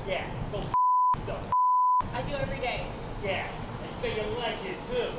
Yeah, so yourself. I do every day. Yeah, and you think you like it too.